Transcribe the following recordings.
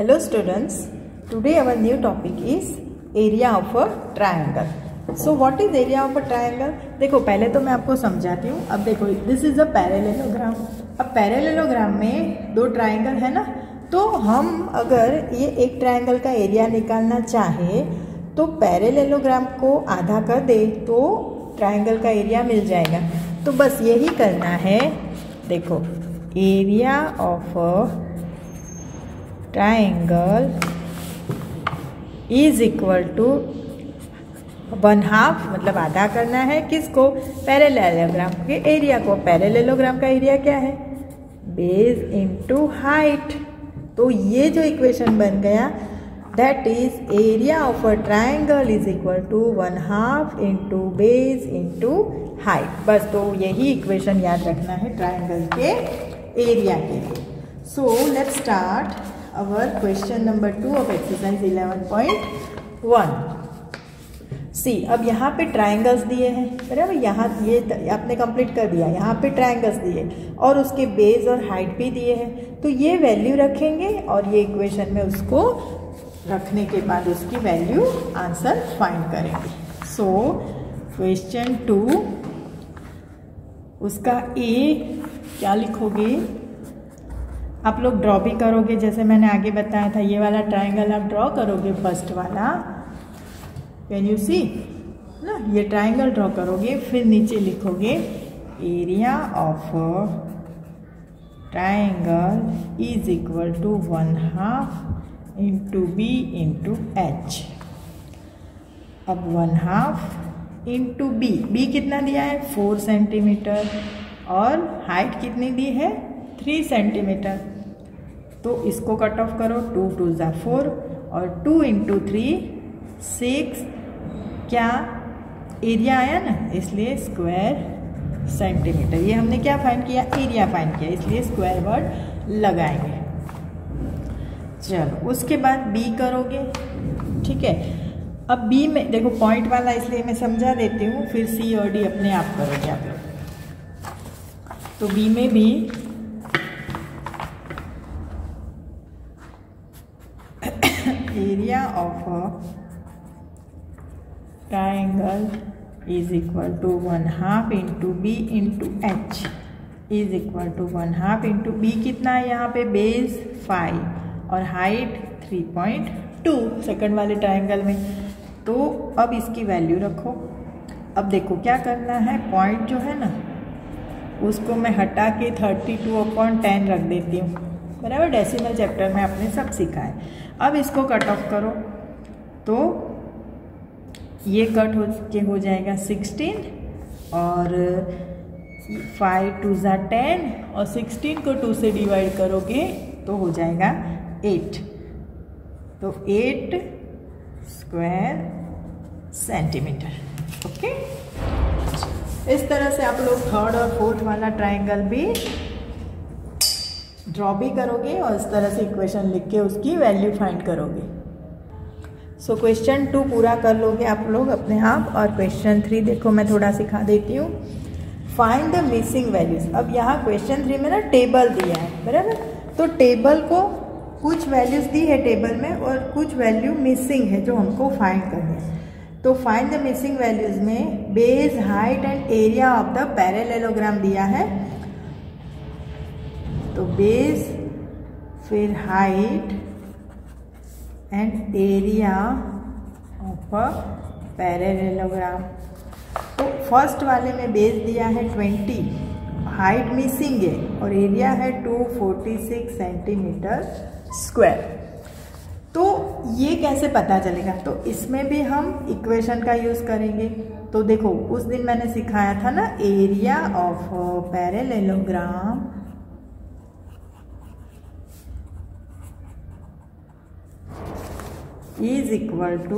Hello students, today our new topic is area of a triangle. So what is area of a triangle? देखो पहले तो मैं आपको समझाती हूँ. अब देखो दिस इज अ पैरेललोग्राम. अब पैरेललोग्राम में दो ट्राइंगल है ना, तो हम अगर ये एक ट्राइंगल का एरिया निकालना चाहे तो पैरेललोग्राम को आधा कर दे तो ट्राइंगल का एरिया मिल जाएगा. तो बस यही करना है. देखो area of a triangle is equal to 1/2, मतलब आधा करना है किसको, पैरेललोग्राम के एरिया को. पैरेललोग्राम का एरिया क्या है, बेस इनटू हाइट. तो ये जो इक्वेशन बन गया that is area of a triangle is equal to 1/2 into base into height. बस तो यही इक्वेशन याद रखना है ट्राइंगल के एरिया के लिए. So let's start our question number 2 of exercise 11.1. See अब यहाँ पे ट्राइंगल्स दिए हैं बराबर. यहाँ ये आपने कंप्लीट कर दिया. यहाँ पे ट्राइंगल्स दिए और उसके बेस और हाइट भी दिए हैं. तो ये वैल्यू रखेंगे और ये इक्वेशन में उसको रखने के बाद उसकी वैल्यू आंसर फाइंड करेंगे. सो क्वेश्चन 2 उसका ए क्या लिखोगे, आप लोग ड्रॉ भी करोगे जैसे मैंने आगे बताया था. ये वाला ट्राइंगल आप ड्रॉ करोगे फर्स्ट वाला, कैन यू सी ना, ये ट्राइंगल ड्रॉ करोगे. फिर नीचे लिखोगे area of triangle is equal to 1/2 into B into H. अब 1/2 इंटू बी, बी कितना दिया है 4 सेंटीमीटर और हाइट कितनी दी है 3 सेंटीमीटर. तो इसको कट ऑफ करो. 2 2 ज़ा 4 और 2 इंटू 3 6. क्या एरिया आया ना, इसलिए स्क्वायर सेंटीमीटर. ये हमने क्या फाइंड किया, एरिया फाइंड किया, इसलिए स्क्वायर वर्ड लगाएंगे. चलो उसके बाद बी करोगे. ठीक है. अब बी में देखो पॉइंट वाला इसलिए मैं समझा देती हूँ, फिर सी और डी अपने आप करोगे आप लोग. तो बी में भी area of a triangle is equal to 1/2 into b into h is equal to 1/2 into b. कितना है यहाँ पे, बेस 5 और हाइट 3.2 सेकंड वाले ट्राइंगल में. तो अब इसकी वैल्यू रखो. अब देखो क्या करना है, पॉइंट जो है ना उसको मैं हटा के 32/10 रख देती हूँ बराबर. डेसिमल चैप्टर में आपने सब सीखा है. अब इसको कट ऑफ करो तो ये कट हो जाएगा 16 और 5 2 ज़ा 10 और 16 को 2 से डिवाइड करोगे तो हो जाएगा 8. तो 8 स्क्वायर सेंटीमीटर. ओके. इस तरह से आप लोग थर्ड और फोर्थ वाला ट्राइंगल भी ड्रॉ भी करोगे और इस तरह से इक्वेशन लिख के उसकी वैल्यू फाइंड करोगे. सो क्वेश्चन 2 पूरा कर लोगे आप लोग अपने आप. और क्वेश्चन 3 देखो मैं थोड़ा सिखा देती हूँ. Find the missing values. अब यहाँ क्वेश्चन 3 में ना टेबल दिया है बराबर. तो टेबल को कुछ वैल्यूज दी है टेबल में और कुछ वैल्यू मिसिंग है जो हमको फाइंड करनी है. तो फाइंड द मिसिंग वैल्यूज में base, height and area of the parallelogram दिया है. तो बेस, फिर height and area of a parallelogram. तो फर्स्ट वाले में बेस दिया है 20, हाइट मिसिंग है और एरिया है 246 सेंटीमीटर स्क्वायर. तो ये कैसे पता चलेगा, तो इसमें भी हम इक्वेशन का यूज़ करेंगे. तो देखो उस दिन मैंने सिखाया था ना, area of parallelogram is equal to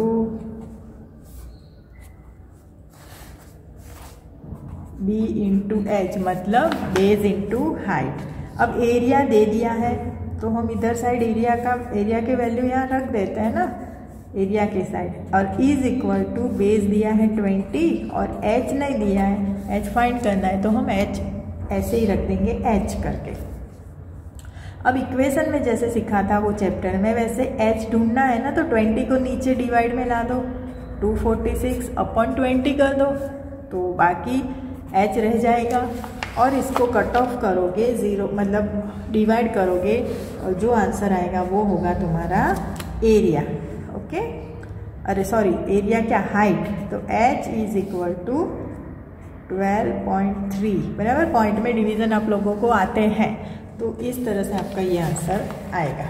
b into H, मतलब बेस इंटू हाइट. अब एरिया दे दिया है तो हम इधर साइड एरिया के वैल्यू यहाँ रख देते हैं ना, एरिया के साइड. और इज इक्वल टू बेस दिया है 20 और एच नहीं दिया है, एच फाइंड करना है तो हम एच ऐसे ही रख देंगे एच करके. अब इक्वेशन में जैसे सीखा था वो चैप्टर में, वैसे h ढूंढना है ना, तो 20 को नीचे डिवाइड में ला दो, 246 अपॉन 20 कर दो, तो बाकी h रह जाएगा। और इसको कट ऑफ करोगे, 0 मतलब डिवाइड करोगे, और जो आंसर आएगा वो होगा तुम्हारा एरिया। ओके, अरे सॉरी, एरिया क्या, हाइट। तो h इज इक्वल टू 12.3, बराबर। पॉइंट में डिवीज़न आप लोगों को आते हैं, तो इस तरह से आपका ये आंसर आएगा।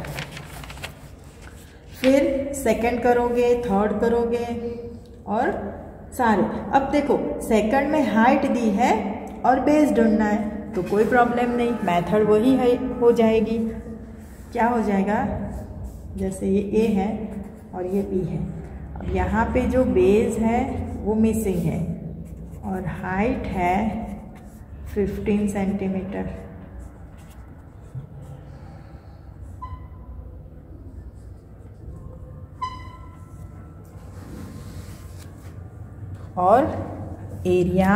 फिर सेकंड करोगे, थर्ड करोगे और सारे। अब देखो सेकंड में हाइट दी है और बेस ढूंढना है, तो कोई प्रॉब्लम नहीं, मेथड वही है, हो जाएगी। क्या हो जाएगा, जैसे ये ए है और ये बी है, अब यहाँ पे जो बेस है वो मिसिंग है और हाइट है 15 सेंटीमीटर। और एरिया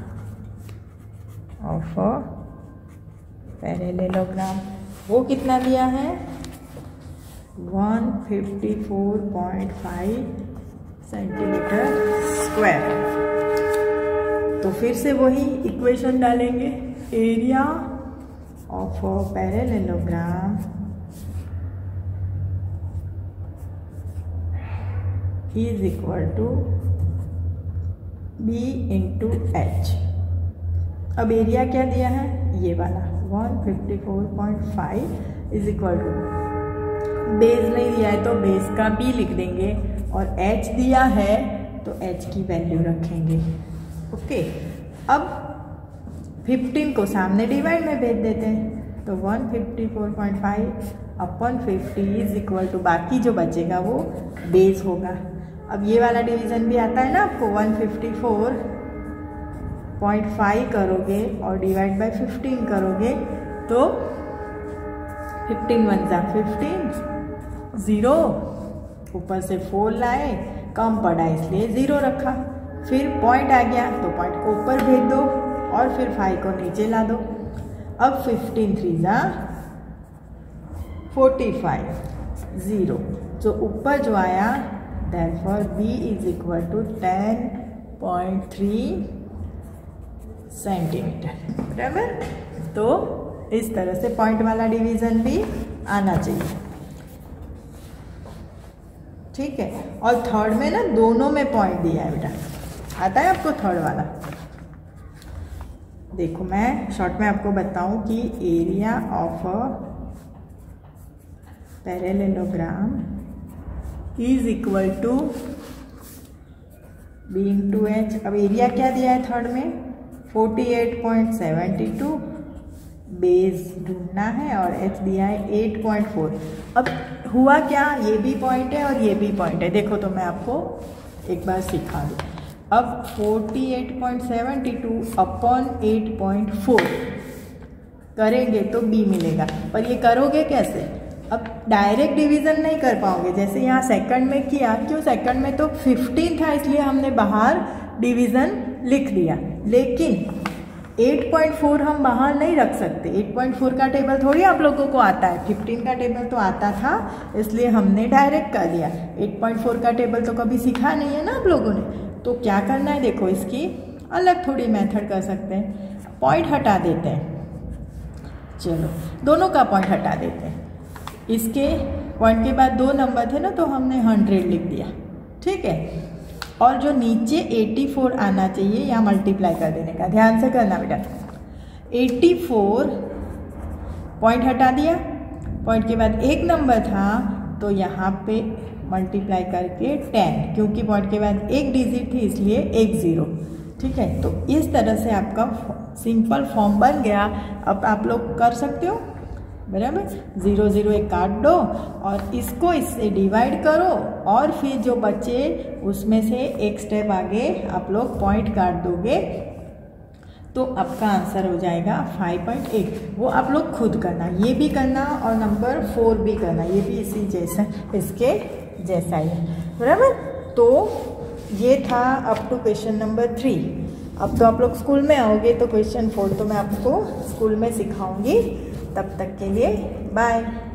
ऑफ अ पैरेललोग्राम वो कितना दिया है, 154.5 सेंटीमीटर स्क्वायर। तो फिर से वही इक्वेशन डालेंगे, area of a parallelogram is equal to B into H. अब एरिया क्या दिया है, ये वाला 154.5 इज इक्वल टू, बेस नहीं दिया है तो बेस का B लिख देंगे, और H दिया है तो H की वैल्यू रखेंगे। ओके, अब 15 को सामने डिवाइड में भेज देते हैं, तो 154.5 अपॉन 50 इज इक्वल टू, बाकी जो बचेगा वो बेस होगा। अब ये वाला डिवीज़न भी आता है ना आपको, 154.5 करोगे और डिवाइड बाय 15 करोगे तो 15 1 जा 15, 0 ऊपर से 4 लाए, कम पड़ा इसलिए 0 रखा। फिर पॉइंट आ गया तो पॉइंट को ऊपर भेज दो और फिर 5 को नीचे ला दो। अब 15 3 जा 45, 0 जो ऊपर जो आया, therefore B is equal to 10.3 centimetre, बराबर। तो इस तरह से पॉइंट वाला डिवीजन भी आना चाहिए, ठीक है। और थर्ड में ना दोनों में पॉइंट दिया है बेटा, आता है आपको थर्ड वाला। देखो मैं शॉर्ट में आपको बताऊं कि area of a parallelogram is equal to B into H. अब एरिया क्या दिया है थर्ड में, 48.72, बेस ढूंढना है, और एच दिया है 8.4। अब हुआ क्या, ये भी पॉइंट है और ये भी पॉइंट है। देखो तो मैं आपको एक बार सिखा दूँ। अब 48.72 अपॉन 8.4 करेंगे तो B मिलेगा, पर ये करोगे कैसे, अब डायरेक्ट डिवीज़न नहीं कर पाओगे। जैसे यहाँ सेकंड में किया, क्यों, सेकंड में तो 15 था इसलिए हमने बाहर डिवीज़न लिख दिया, लेकिन 8.4 हम बाहर नहीं रख सकते। 8.4 का टेबल थोड़ी आप लोगों को आता है, 15 का टेबल तो आता था, इसलिए हमने डायरेक्ट कर दिया। 8.4 का टेबल तो कभी सीखा नहीं है ना आप लोगों ने, तो क्या करना है, देखो इसकी अलग थोड़ी मेथड कर सकते हैं, पॉइंट हटा देते हैं। चलो दोनों का पॉइंट हटा देते हैं, इसके पॉइंट के बाद 2 नंबर थे ना, तो हमने 100 लिख दिया, ठीक है। और जो नीचे 84 आना चाहिए, यहाँ मल्टीप्लाई कर देने का, ध्यान से करना बेटा। 84 पॉइंट हटा दिया, पॉइंट के बाद 1 नंबर था तो यहाँ पे मल्टीप्लाई करके 10, क्योंकि पॉइंट के बाद 1 डिजिट थी इसलिए 1 0, ठीक है। तो इस तरह से आपका सिंपल फॉर्म बन गया। अब आप लोग कर सकते हो, बराबर। 0 0 एक काट दो और इसको इससे डिवाइड करो, और फिर जो बचे उसमें से एक स्टेप आगे आप लोग पॉइंट काट दोगे, तो आपका आंसर हो जाएगा 5.8। वो आप लोग खुद करना, ये भी करना और नंबर 4 भी करना, ये भी इसी जैसा, इसके जैसा ही, बराबर। तो ये था अप टू क्वेश्चन नंबर 3। अब तो आप लोग स्कूल में आओगे तो क्वेश्चन 4 तो मैं आपको स्कूल में सिखाऊंगी, तब तक के लिए बाय।